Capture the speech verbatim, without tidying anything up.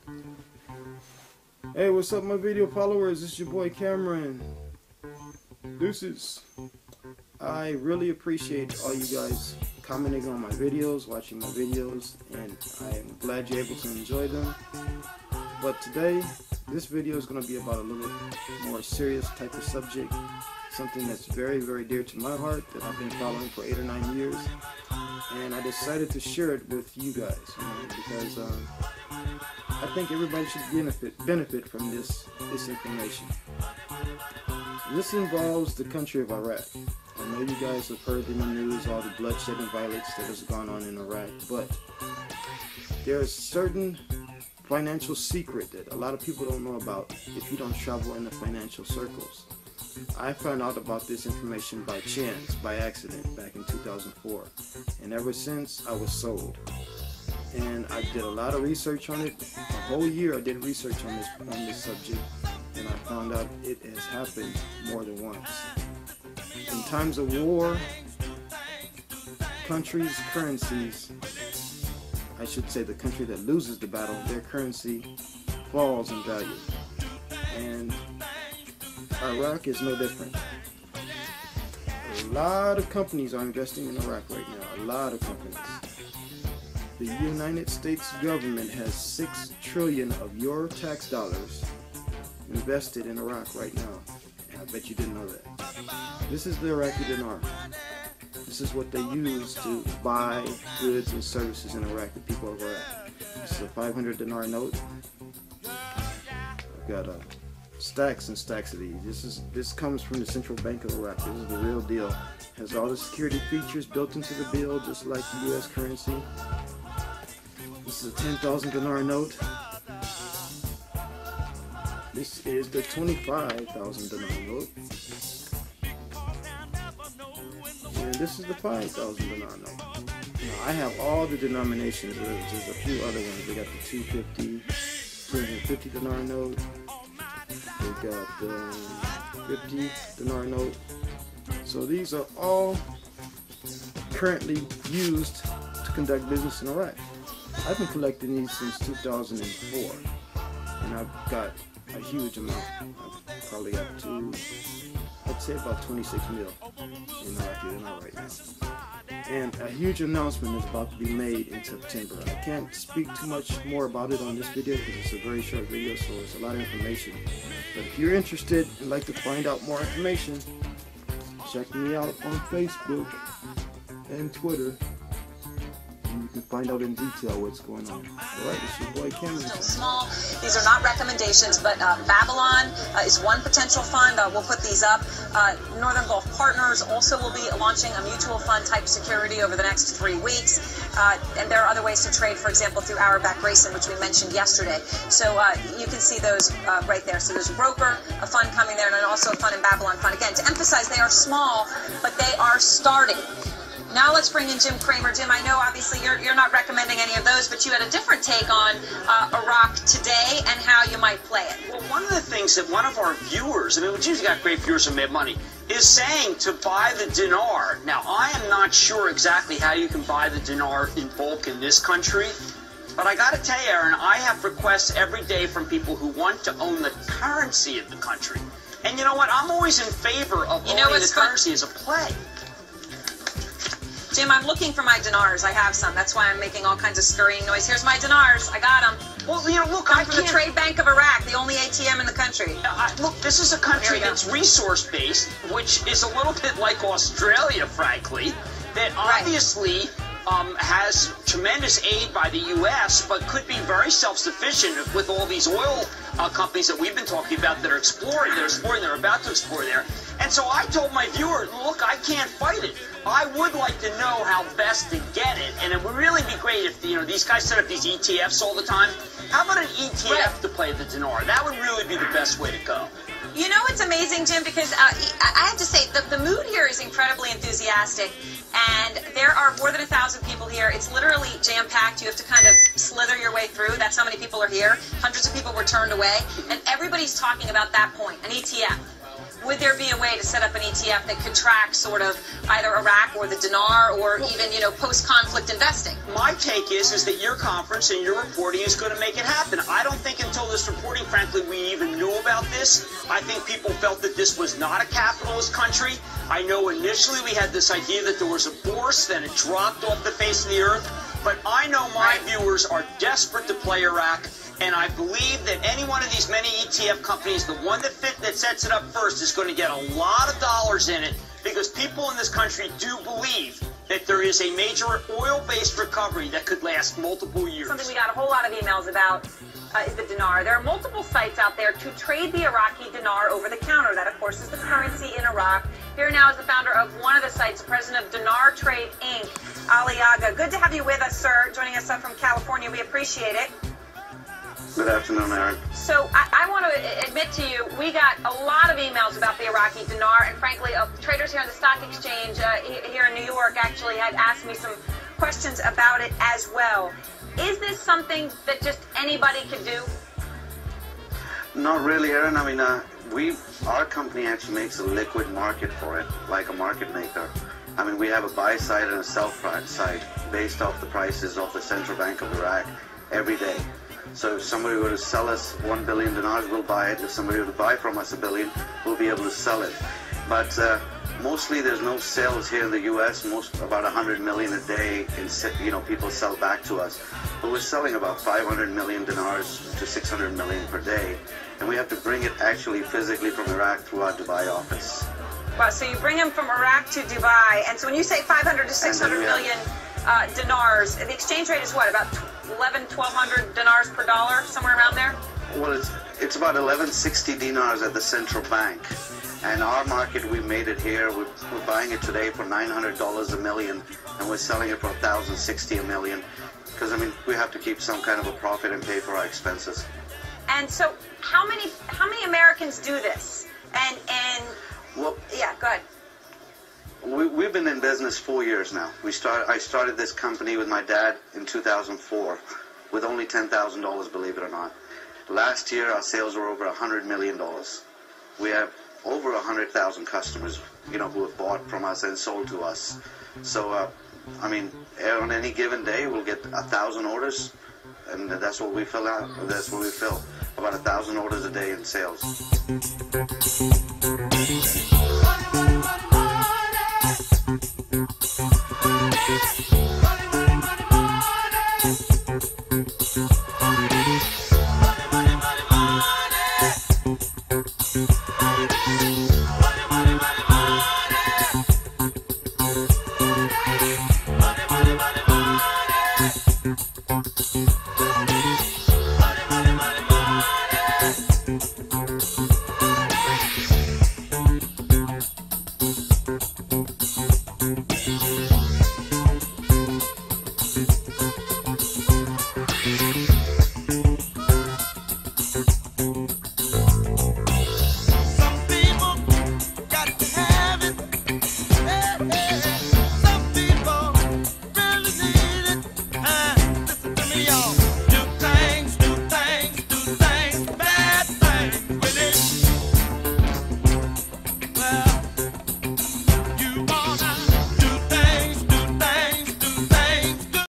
Hey, what's up, my video followers? It's your boy Cameron. Deuces. I really appreciate all you guys commenting on my videos, watching my videos, and I'm glad you're able to enjoy them. But today, this video is going to be about a little more serious type of subject, something that's very, very dear to my heart that I've been following for eight or nine years, and I decided to share it with you guys, you know, because um, I think everybody should benefit benefit from this this information. This involves the country of Iraq. I know you guys have heard in the news all the bloodshed and violence that has gone on in Iraq, but there is certain financial secret that a lot of people don't know about if you don't travel in the financial circles. I found out about this information by chance, by accident, back in two thousand four, and ever since I was sold. And I did a lot of research on it. A whole year I did research on this on this subject, and I found out it has happened more than once. In times of war, countries' currencies, I should say the country that loses the battle, their currency falls in value. And Iraq is no different. A lot of companies are investing in Iraq right now, a lot of companies. The United States government has six trillion of your tax dollars invested in Iraq right now. And I bet you didn't know that. This is the Iraqi dinar. This is what they use to buy goods and services in Iraq, the people of Iraq. This is a five hundred dinar note. I've got uh, stacks and stacks of these. This is this comes from the Central Bank of Iraq. This is the real deal. Has all the security features built into the bill, just like the U S currency. This is a ten thousand dinar note. This is the twenty-five thousand dinar note. And this is the five thousand dinar note. Now, I have all the denominations. There's, there's a few other ones. We got the two hundred fifty, two hundred fifty dinar note. We got the fifty dinar note. So these are all currently used to conduct business in Iraq. I've been collecting these since two thousand four, and I've got a huge amount. I've probably got two, I'd say about twenty-six mil in Iraqi dinar right now. And a huge announcement is about to be made in September. I can't speak too much more about it on this video because it's a very short video, so it's a lot of information. But if you're interested and like to find out more information, check me out on Facebook and Twitter. You can find out in detail what's going on. Alright, it's your boy Cameron. Still small. These are not recommendations, but uh, Babylon uh, is one potential fund. Uh, we'll put these up. Uh, Northern Gulf Partners also will be launching a mutual fund type security over the next three weeks. Uh, and there are other ways to trade, for example, through Arabic Grayson, which we mentioned yesterday. So uh, you can see those uh, right there. So there's a broker, a fund coming there, and then also a fund in Babylon fund. Again, to emphasize, they are small, but they are starting. Now let's bring in Jim Cramer. Jim, I know obviously you're, you're not recommending any of those, but you had a different take on uh, Iraq today and how you might play it. Well, one of the things that one of our viewers, I mean, we've usually got great viewers on Mad Money, is saying to buy the dinar. Now, I am not sure exactly how you can buy the dinar in bulk in this country, but I got to tell you, Aaron, I have requests every day from people who want to own the currency of the country. And you know what? I'm always in favor of you know owning the fun? currency as a play. Jim, I'm looking for my dinars. I have some. That's why I'm making all kinds of scurrying noise. Here's my dinars. I got them. Well, you know, look, Come I from can't... the Trade Bank of Iraq, the only A T M in the country. Uh, look, this is a country that's resource-based, which is a little bit like Australia, frankly, that Right. obviously um, has tremendous aid by the U S, but could be very self-sufficient with all these oil uh, companies that we've been talking about that are exploring, they're exploring, they're about to explore there. And so I told my viewer, look, I can't fight it. I would like to know how best to get it, and it would really be great if, you know, these guys set up these E T Fs all the time. How about an E T F Right. to play the dinar? That would really be the best way to go. You know what's amazing, Jim? Because uh, I have to say, the, the mood here is incredibly enthusiastic, and there are more than a thousand people here. It's literally jam-packed. You have to kind of slither your way through. That's how many people are here. Hundreds of people were turned away, and everybody's talking about that point, an E T F. Would there be a way to set up an E T F that could track sort of either Iraq or the dinar or even, you know, post-conflict investing? My take is, is that your conference and your reporting is going to make it happen. I don't think journalist reporting, frankly, we even knew about this. I think people felt that this was not a capitalist country. I know initially we had this idea that there was a Bourse, then it dropped off the face of the earth. But I know my viewers are desperate to play Iraq, and I believe that any one of these many E T F companies, the one that fit that sets it up first, is going to get a lot of dollars in it, because people in this country do believe that there is a major oil-based recovery that could last multiple years. Something we got a whole lot of emails about uh, is the dinar. There are multiple sites out there to trade the Iraqi dinar over the counter. That, of course, is the currency in Iraq. Here now is the founder of one of the sites, the president of Dinar Trade, Incorporated, Ali Agha. Good to have you with us, sir, joining us up from California. We appreciate it. Good afternoon, Aaron. So I, I want to admit to you, we got a lot of emails about the Iraqi dinar, and frankly, uh, traders here on the stock exchange uh, here in New York actually had asked me some questions about it as well. Is this something that just anybody could do? Not really, Aaron. I mean, uh, we, our company actually makes a liquid market for it, like a market maker. I mean, we have a buy side and a sell side based off the prices of the Central Bank of Iraq every day. So if somebody were to sell us one billion dinars, we'll buy it. If somebody were to buy from us a billion, we'll be able to sell it. But uh, mostly there's no sales here in the U S. Most about one hundred million a day, in, you know, people sell back to us. But we're selling about five hundred million dinars to six hundred million per day. And we have to bring it actually physically from Iraq through our Dubai office. Wow, so you bring them from Iraq to Dubai. And so when you say five hundred to six hundred million uh, dinars, the exchange rate is what, about eleven, twelve hundred dinars per dollar, somewhere around there? Well, it's, it's about eleven sixty dinars at the central bank. And our market, we made it here. We're, we're buying it today for nine hundred dollars a million, and we're selling it for one thousand sixty a million. Because, I mean, we have to keep some kind of a profit and pay for our expenses. And so how many how many Americans do this? And, and well, yeah, go ahead. We, we've been in business four years now. We start, I started this company with my dad in two thousand four with only ten thousand dollars, believe it or not. Last year, our sales were over one hundred million dollars. We have over one hundred thousand customers, you know, who have bought from us and sold to us. So, uh, I mean, on any given day, we'll get a thousand orders, and that's what we fill out. That's what we fill. About a thousand orders a day in sales.